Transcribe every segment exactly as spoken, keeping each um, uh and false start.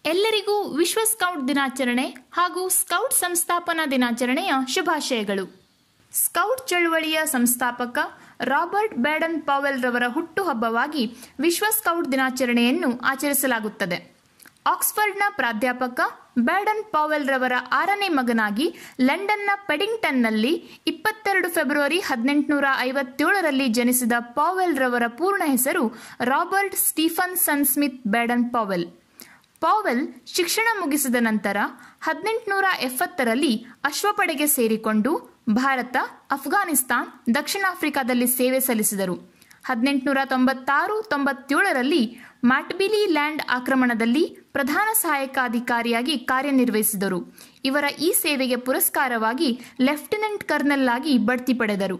ಎಲ್ಲರಿಗೂ ವಿಶ್ವ ಸ್ಕೌಟ್ ದಿನಾಚರಣೆ ಹಾಗೂ ಸ್ಕೌಟ್ ಸಂಸ್ಥಾಪನಾ ದಿನಾಚರಣೆಯ ಶುಭಾಶಯಗಳು. ಸ್ಕೌಟ್ ಚಳುವಳಿಯ ಸಂಸ್ಥಾಪಕ ರಾಬರ್ಟ್ ಬೇಡನ್ ಪಾವೆಲ್ ರವರ ಹುಟ್ಟುಹಬ್ಬವಾಗಿ ವಿಶ್ವ ಸ್ಕೌಟ್ ದಿನಾಚರಣೆಯನ್ನು ಆಚರಿಸಲಾಗುತ್ತದೆ. ಆಕ್ಸ್ಫರ್ಡ್ನ ಪ್ರಾಧ್ಯಾಪಕ ಬೇಡನ್ ಪಾವೆಲ್ ರವರ ಆರನೇ ಮಗನಾಗಿ ಲಂಡನ್ನ ಪೆಡಿಂಗ್ಟನ್ನಲ್ಲಿ ಇಪ್ಪತ್ತೆರಡು ಫೆಬ್ರವರಿ ಹದಿನೆಂಟುನೂರ ಐವತ್ತೇಳರಲ್ಲಿ ಜನಿಸಿದ ಪಾವೆಲ್ ರವರ ಪೂರ್ಣ ಹೆಸರು Robert Stephenson Smyth Baden Powell. Powell ಶಿಕ್ಷಣ ಮುಗಿಸಿದ ನಂತರ ಹದಿನೆಂಟುನೂರ ಎಪ್ಪತ್ತರಲ್ಲಿ ಅಶ್ವಪಡೆಗೆ ಸೇರಿಕೊಂಡು ಭಾರತ, ಅಫ್ಘಾನಿಸ್ತಾನ್, ದಕ್ಷಿಣ ಆಫ್ರಿಕಾದಲ್ಲಿ ಸೇವೆ ಸಲ್ಲಿಸಿದರು. ಹದಿನೆಂಟುನೂರ ತೊಂಬತ್ತಾರು ತೊಂಬತ್ತೇಳರಲ್ಲಿ ಮ್ಯಾಟ್ಬಿಲಿ ಲ್ಯಾಂಡ್ ಆಕ್ರಮಣದಲ್ಲಿ ಪ್ರಧಾನ ಸಹಾಯಕ ಅಧಿಕಾರಿಯಾಗಿ ಕಾರ್ಯನಿರ್ವಹಿಸಿದರು. ಇವರ ಈ ಸೇವೆಗೆ ಪುರಸ್ಕಾರವಾಗಿ ಲೆಫ್ಟಿನೆಂಟ್ ಕರ್ನಲ್ ಆಗಿ ಬಡ್ತಿ ಪಡೆದರು.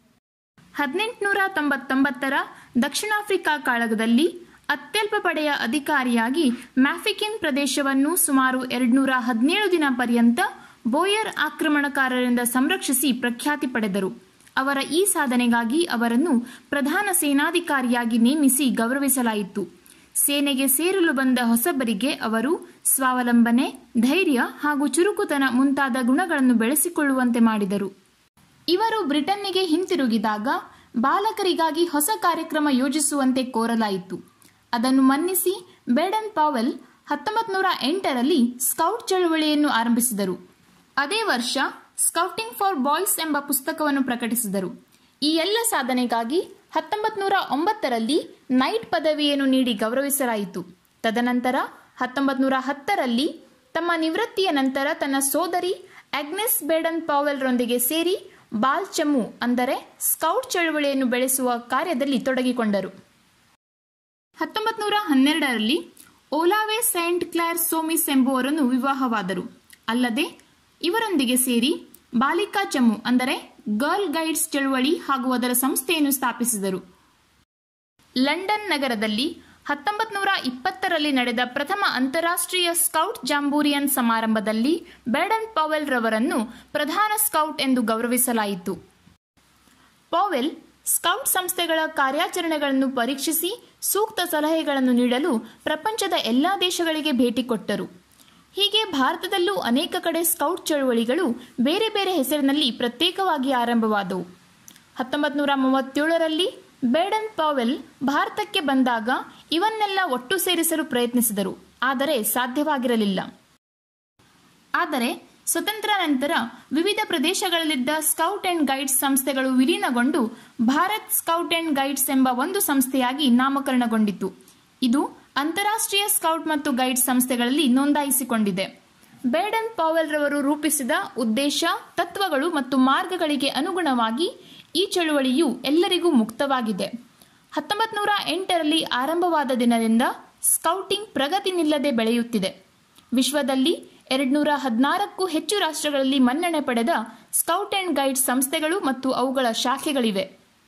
ಹದಿನೆಂಟುನೂರ ತೊಂಬತ್ತೊಂಬತ್ತರ ದಕ್ಷಿಣ ಆಫ್ರಿಕಾ ಕಾಳಗದಲ್ಲಿ ಅತ್ಯಲ್ಪ ಪಡೆಯ ಅಧಿಕಾರಿಯಾಗಿ ಮ್ಯಾಫಿಕಿನ್ ಪ್ರದೇಶವನ್ನು ಸುಮಾರು ಎರಡುನೂರ ಹದಿನೇಳು ದಿನ ಪರ್ಯಂತ ಬೋಯರ್ ಆಕ್ರಮಣಕಾರರಿಂದ ಸಂರಕ್ಷಿಸಿ ಪ್ರಖ್ಯಾತಿ ಪಡೆದರು. ಅವರ ಈ ಸಾಧನೆಗಾಗಿ ಅವರನ್ನು ಪ್ರಧಾನ ಸೇನಾಧಿಕಾರಿಯಾಗಿ ನೇಮಿಸಿ ಗೌರವಿಸಲಾಯಿತು. ಸೇನೆಗೆ ಸೇರಲು ಬಂದ ಹೊಸಬರಿಗೆ ಅವರು ಸ್ವಾವಲಂಬನೆ, ಧೈರ್ಯ ಹಾಗೂ ಚುರುಕುತನ ಮುಂತಾದ ಗುಣಗಳನ್ನು ಬೆಳೆಸಿಕೊಳ್ಳುವಂತೆ ಮಾಡಿದರು. ಇವರು ಬ್ರಿಟನ್ನಿಗೆ ಹಿಂತಿರುಗಿದಾಗ ಬಾಲಕರಿಗಾಗಿ ಹೊಸ ಕಾರ್ಯಕ್ರಮ ಯೋಜಿಸುವಂತೆ ಕೋರಲಾಯಿತು. ಅದನ್ನು ಮನ್ನಿಸಿ ಬೇಡನ್ ಪಾವೆಲ್ ಹತ್ತೊಂಬತ್ತು ನೂರ ಎಂಟರಲ್ಲಿ ಸ್ಕೌಟ್ ಚಳುವಳಿಯನ್ನು ಆರಂಭಿಸಿದರು. ಅದೇ ವರ್ಷ ಸ್ಕೌಟಿಂಗ್ ಫಾರ್ ಬಾಯ್ಸ್ ಎಂಬ ಪುಸ್ತಕವನ್ನು ಪ್ರಕಟಿಸಿದರು. ಈ ಎಲ್ಲ ಸಾಧನೆಗಾಗಿ ಹತ್ತೊಂಬತ್ತು ನೂರ ಒಂಬತ್ತರಲ್ಲಿ ನೈಟ್ ಪದವಿಯನ್ನು ನೀಡಿ ಗೌರವಿಸಲಾಯಿತು. ತದನಂತರ ಹತ್ತೊಂಬತ್ತು ನೂರ ಹತ್ತರಲ್ಲಿ ತಮ್ಮ ನಿವೃತ್ತಿಯ ನಂತರ ತನ್ನ ಸೋದರಿ ಆಗ್ನೆಸ್ ಬೇಡನ್ ಪಾವೆಲ್ ರೊಂದಿಗೆ ಸೇರಿ ಬಾಲ್ ಚಮು ಅಂದರೆ ಸ್ಕೌಟ್ ಚಳುವಳಿಯನ್ನು ಬೆಳೆಸುವ ಕಾರ್ಯದಲ್ಲಿ ತೊಡಗಿಕೊಂಡರು. ಹತ್ತೊಂಬತ್ತು ನೂರ ಹನ್ನೆರಡರಲ್ಲಿ ಓಲಾವೆ ಸೈಂಟ್ ಕ್ಲೇರ್ ಸೋಮಿಸ್ ಎಂಬುವರನ್ನು ವಿವಾಹವಾದರು. ಅಲ್ಲದೆ ಇವರೊಂದಿಗೆ ಸೇರಿ ಬಾಲಿಕಾ ಚಮು ಅಂದರೆ ಗರ್ಲ್ ಗೈಡ್ಸ್ ಚಳುವಳಿ ಹಾಗೂ ಅದರ ಸಂಸ್ಥೆಯನ್ನು ಸ್ಥಾಪಿಸಿದರು. ಲಂಡನ್ ನಗರದಲ್ಲಿ ಹತ್ತೊಂಬತ್ತು ನೂರ ಇಪ್ಪತ್ತರಲ್ಲಿ ನಡೆದ ಪ್ರಥಮ ಅಂತಾರಾಷ್ಟ್ರೀಯ ಸ್ಕೌಟ್ ಜಾಂಬೂರಿಯನ್ ಸಮಾರಂಭದಲ್ಲಿ ಬೇಡನ್ ಪಾವೆಲ್ ರವರನ್ನು ಪ್ರಧಾನ ಸ್ಕೌಟ್ ಎಂದು ಗೌರವಿಸಲಾಯಿತು. ಪಾವೆಲ್ ಸ್ಕೌಟ್ ಸಂಸ್ಥೆಗಳ ಕಾರ್ಯಾಚರಣೆಗಳನ್ನು ಪರೀಕ್ಷಿಸಿ ಸೂಕ್ತ ಸಲಹೆಗಳನ್ನು ನೀಡಲು ಪ್ರಪಂಚದ ಎಲ್ಲಾ ದೇಶಗಳಿಗೆ ಭೇಟಿ ಕೊಟ್ಟರು. ಹೀಗೆ ಭಾರತದಲ್ಲೂ ಅನೇಕ ಕಡೆ ಸ್ಕೌಟ್ ಚಳುವಳಿಗಳು ಬೇರೆ ಬೇರೆ ಹೆಸರಿನಲ್ಲಿ ಪ್ರತ್ಯೇಕವಾಗಿ ಆರಂಭವಾದವು. ಹತ್ತೊಂಬತ್ತು ನೂರ ಮೂವತ್ತೇಳರಲ್ಲಿ ಬೇಡನ್ ಪಾವೆಲ್ ಭಾರತಕ್ಕೆ ಬಂದಾಗ ಇವನ್ನೆಲ್ಲ ಒಟ್ಟು ಸೇರಿಸಲು ಪ್ರಯತ್ನಿಸಿದರು, ಆದರೆ ಸಾಧ್ಯವಾಗಿರಲಿಲ್ಲ. ಆದರೆ ಸ್ವತಂತ್ರ ನಂತರ ವಿವಿಧ ಪ್ರದೇಶಗಳಲ್ಲಿದ್ದ ಸ್ಕೌಟ್ ಅಂಡ್ ಗೈಡ್ಸ್ ಸಂಸ್ಥೆಗಳು ವಿಲೀನಗೊಂಡು ಭಾರತ್ ಸ್ಕೌಟ್ ಅಂಡ್ ಗೈಡ್ಸ್ ಎಂಬ ಒಂದು ಸಂಸ್ಥೆಯಾಗಿ ನಾಮಕರಣಗೊಂಡಿತು. ಇದು ಅಂತಾರಾಷ್ಟ್ರೀಯ ಸ್ಕೌಟ್ ಮತ್ತು ಗೈಡ್ಸ್ ಸಂಸ್ಥೆಗಳಲ್ಲಿ ನೋಂದಾಯಿಸಿಕೊಂಡಿದೆ. ಬೇಡನ್ ಪಾವೆಲ್ ರವರು ರೂಪಿಸಿದ ಉದ್ದೇಶ, ತತ್ವಗಳು ಮತ್ತು ಮಾರ್ಗಗಳಿಗೆ ಅನುಗುಣವಾಗಿ ಈ ಚಳುವಳಿಯು ಎಲ್ಲರಿಗೂ ಮುಕ್ತವಾಗಿದೆ. ಹತ್ತೊಂಬತ್ತು ನೂರ ಎಂಟರಲ್ಲಿ ಆರಂಭವಾದ ದಿನದಿಂದ ಸ್ಕೌಟಿಂಗ್ ಪ್ರಗತಿ ನಿಲ್ಲದೆ ಬೆಳೆಯುತ್ತಿದೆ. ವಿಶ್ವದಲ್ಲಿ ಎರಡುನೂರ ಹದಿನಾರಕ್ಕೂ ಹೆಚ್ಚು ರಾಷ್ಟ್ರಗಳಲ್ಲಿ ಮನ್ನಣೆ ಪಡೆದ ಸ್ಕೌಟ್ ಅಂಡ್ ಗೈಡ್ಸ್ ಸಂಸ್ಥೆಗಳು ಮತ್ತು ಅವುಗಳ ಶಾಖೆಗಳಿವೆ.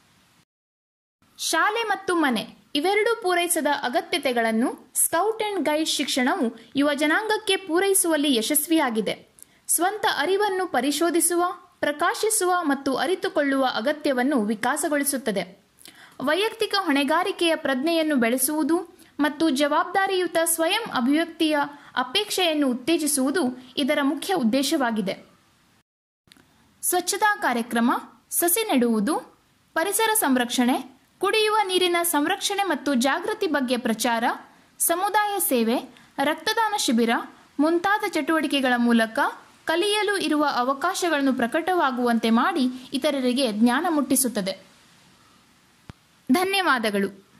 ಶಾಲೆ ಮತ್ತು ಮನೆ ಇವೆರಡೂ ಪೂರೈಸದ ಅಗತ್ಯತೆಗಳನ್ನು ಸ್ಕೌಟ್ ಅಂಡ್ ಗೈಡ್ಸ್ ಶಿಕ್ಷಣವು ಯುವ ಜನಾಂಗಕ್ಕೆ ಪೂರೈಸುವಲ್ಲಿ ಯಶಸ್ವಿಯಾಗಿದೆ. ಸ್ವಂತ ಅರಿವನ್ನು ಪರಿಶೋಧಿಸುವ, ಪ್ರಕಾಶಿಸುವ ಮತ್ತು ಅರಿತುಕೊಳ್ಳುವ ಅಗತ್ಯವನ್ನು ವಿಕಾಸಗೊಳಿಸುತ್ತದೆ. ವೈಯಕ್ತಿಕ ಹೊಣೆಗಾರಿಕೆಯ ಪ್ರಜ್ಞೆಯನ್ನು ಬೆಳೆಸುವುದು ಮತ್ತು ಜವಾಬ್ದಾರಿಯುತ ಸ್ವಯಂ ಅಭಿವ್ಯಕ್ತಿಯ ಅಪೇಕ್ಷೆಯನ್ನು ಉತ್ತೇಜಿಸುವುದು ಇದರ ಮುಖ್ಯ ಉದ್ದೇಶವಾಗಿದೆ. ಸ್ವಚ್ಛತಾ ಕಾರ್ಯಕ್ರಮ, ಸಸಿ ನೆಡುವುದು, ಪರಿಸರ ಸಂರಕ್ಷಣೆ, ಕುಡಿಯುವ ನೀರಿನ ಸಂರಕ್ಷಣೆ ಮತ್ತು ಜಾಗೃತಿ ಬಗ್ಗೆ ಪ್ರಚಾರ, ಸಮುದಾಯ ಸೇವೆ, ರಕ್ತದಾನ ಶಿಬಿರ ಮುಂತಾದ ಚಟುವಟಿಕೆಗಳ ಮೂಲಕ ಕಲಿಯಲು ಇರುವ ಅವಕಾಶಗಳನ್ನು ಪ್ರಕಟವಾಗುವಂತೆ ಮಾಡಿ ಇತರರಿಗೆ ಜ್ಞಾನ ಮುಟ್ಟಿಸುತ್ತದೆ. ಧನ್ಯವಾದಗಳು.